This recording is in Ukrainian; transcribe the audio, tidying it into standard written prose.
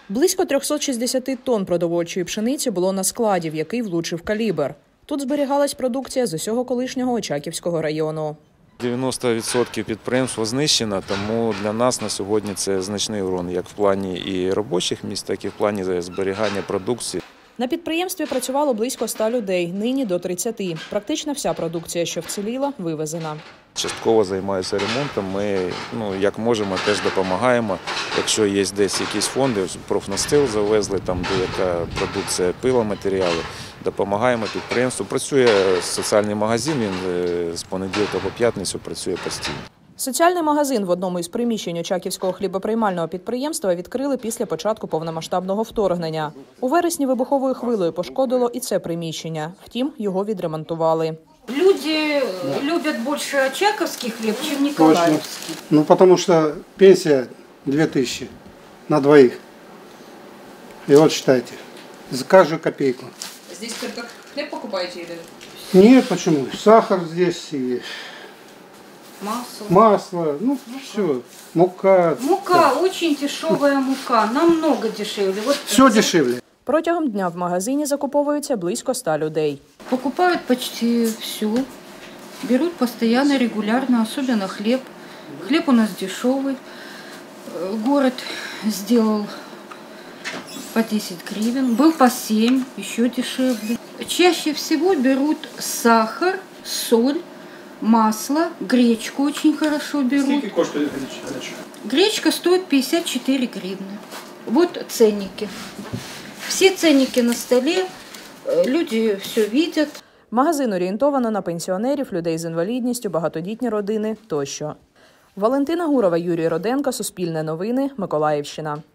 Близько 360 тонн продовольчої пшениці було на складі, в який влучив калібр. Тут зберігалась продукція з усього колишнього Очаківського району. 90% підприємства знищено, тому для нас на сьогодні це значний урон, як в плані і робочих місць, так і в плані зберігання продукції. На підприємстві працювало близько 100 людей, нині до 30. Практично вся продукція, що вціліла, вивезена. Частково займаюся ремонтом, ми як можемо теж допомагаємо. Якщо є десь якісь фонди, профнастил завезли, там деяка продукція, пиломатеріали, допомагаємо підприємству. Працює соціальний магазин, він з понеділка по п'ятницю працює постійно. Соціальний магазин в одному із приміщень Очаківського хлібоприймального підприємства відкрили після початку повномасштабного вторгнення. У вересні вибуховою хвилею пошкодило і це приміщення. Втім, його відремонтували. Люди любят больше очаковский хлеб, чем николаевский. Потому что пенсия 2000 на двоих. И вот считайте, за каждую копейку. Здесь только хлеб покупаете или? Нет, почему? Сахар здесь и масло, все, мука. Мука, очень дешевая мука, намного дешевле. Все дешевле. Протягом дня в магазині закуповується близько 100 людей. Покупают почти все, берут постоянно, регулярно, особенно хлеб. Хлеб у нас дешевый. Город сделал по 10 гривен, был по 7, еще дешевле. Чаще всего берут сахар, соль, масло, гречку очень хорошо берут. Сколько коштует гречка? Гречка стоит 54 гривны. Вот ценники. Все ценники на столе, люди все видят. Магазин орієнтовано на пенсіонерів, людей з інвалідністю, багатодітні родини тощо. Валентина Гурова, Юрій Роденко, Суспільне новини, Миколаївщина.